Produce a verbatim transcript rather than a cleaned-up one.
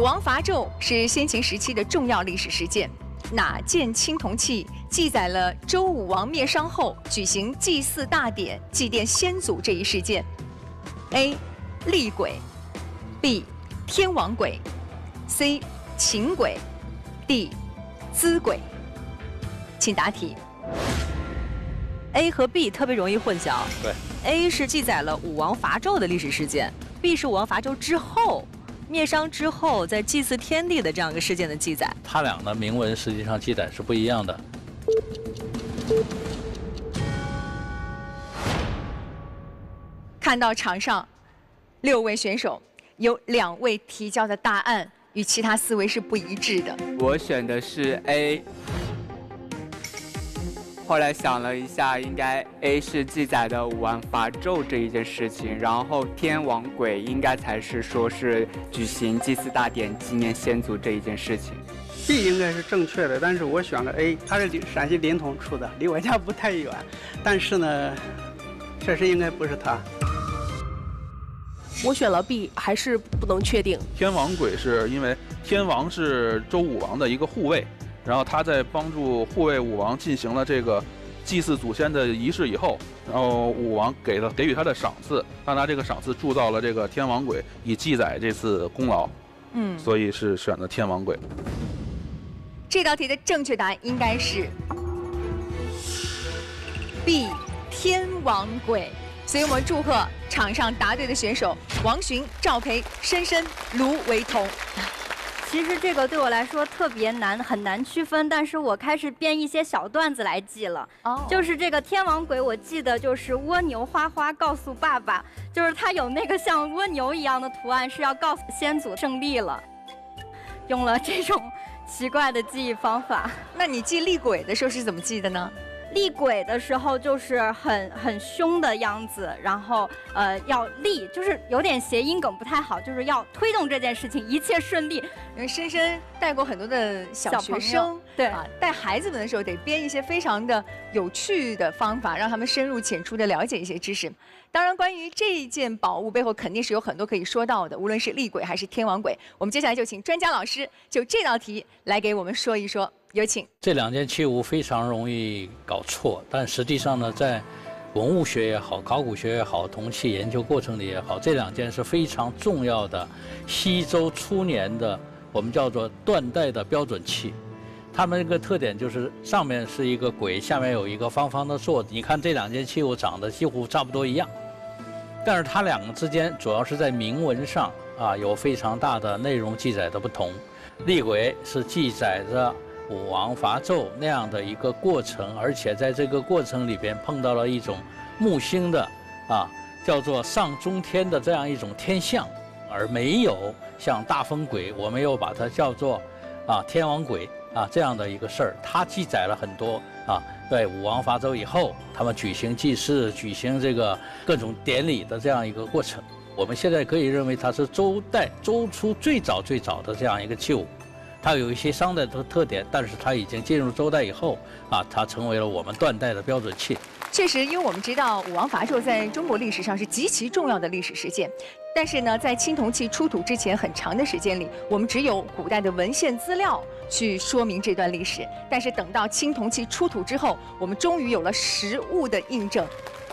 王伐纣是先秦时期的重要历史事件。哪件青铜器记载了周武王灭商后举行祭祀大典、祭奠先祖这一事件 ？A. 厉鬼 B. 天王鬼 C. 秦鬼 D. 资鬼。请答题。 A 和 B 特别容易混淆。 对 ，A 是记载了武王伐纣的历史事件 ，B 是武王伐纣之后，灭商之后在祭祀天地的这样一个事件的记载。 它俩的铭文实际上记载是不一样的。 看到场上六位选手，有两位提交的答案与其他思维是不一致的。 我选的是 A。 后来想了一下，应该 A 是记载的武王伐纣这一件事情，然后天王鬼应该才是说是举行祭祀大典纪念先祖这一件事情。 B 应该是正确的，但是我选了 A， 它是陕西临潼出的，离我家不太远，但是呢，确实应该不是他。 我选了 B， 还是不能确定。 天王鬼是因为天王是周武王的一个护卫。 然后他在帮助护卫武王进行了这个祭祀祖先的仪式以后，然后武王给了给予他的赏赐，让他这个赏赐铸造了这个天王鬼，以记载这次功劳。嗯，所以是选的天王鬼。 这道题的正确答案应该是 B 天王鬼。所以我们祝贺场上答对的选手王寻、赵培、申申、卢维彤。 其实这个对我来说特别难，很难区分。但是我开始编一些小段子来记了。哦， oh. 就是这个天王鬼，我记得就是蜗牛花花告诉爸爸，就是他有那个像蜗牛一样的图案，是要告诉先祖胜利了。用了这种奇怪的记忆方法。 那你记厉鬼的时候是怎么记的呢？ 厉鬼的时候就是很很凶的样子，然后呃要厉，就是有点谐音梗不太好，就是要推动这件事情一切顺利。 因为深深带过很多的小学生， 对啊，带孩子们的时候得编一些非常的有趣的方法，让他们深入浅出的了解一些知识。当然，关于这一件宝物背后肯定是有很多可以说到的，无论是厉鬼还是天王鬼。我们接下来就请专家老师就这道题来给我们说一说。 有请。 这两件器物非常容易搞错，但实际上呢，在文物学也好、考古学也好、铜器研究过程里也好，这两件是非常重要的西周初年的我们叫做断代的标准器。它们一个特点就是上面是一个鬼，下面有一个方方的座。你看这两件器物长得几乎差不多一样，但是它两个之间主要是在铭文上啊有非常大的内容记载的不同。厉鬼是记载着 武王伐纣那样的一个过程，而且在这个过程里边碰到了一种木星的啊，叫做上中天的这样一种天象，而没有像大风鬼，我们又把它叫做啊天王鬼啊这样的一个事儿。它记载了很多啊，对武王伐纣以后，他们举行祭祀、举行这个各种典礼的这样一个过程。我们现在可以认为它是周代周初最早最早的这样一个器物。 它有一些商代的特点，但是它已经进入周代以后啊，它成为了我们断代的标准器。 确实，因为我们知道武王伐纣在中国历史上是极其重要的历史事件，但是呢，在青铜器出土之前很长的时间里，我们只有古代的文献资料去说明这段历史。但是等到青铜器出土之后，我们终于有了实物的印证。